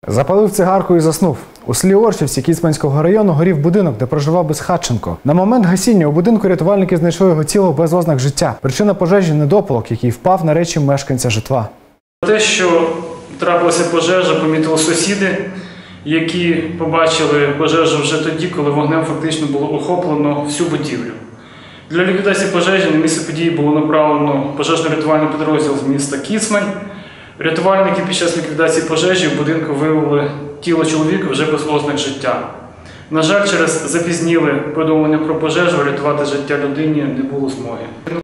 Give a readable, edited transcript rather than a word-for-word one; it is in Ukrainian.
Запалив цигарку і заснув. У селі Оршівці Кіцманського району горів будинок, де проживав Безхатченко. На момент гасіння у будинку рятувальники знайшли його тіло без ознак життя. Причина пожежі – недопалок, який впав на речі мешканця житла. Те, що трапилася пожежа, помітили сусіди, які побачили пожежу вже тоді, коли вогнем фактично було охоплено всю будівлю. Для ліквідації пожежі на місце події було направлено пожежно-рятувальний підрозділ з міста Кіцмань. Рятувальники під час ліквідації пожежі в будинку виявили тіло чоловіка вже без ознак життя. На жаль, через запізніле повідомлення про пожежу врятувати життя людині не було змоги.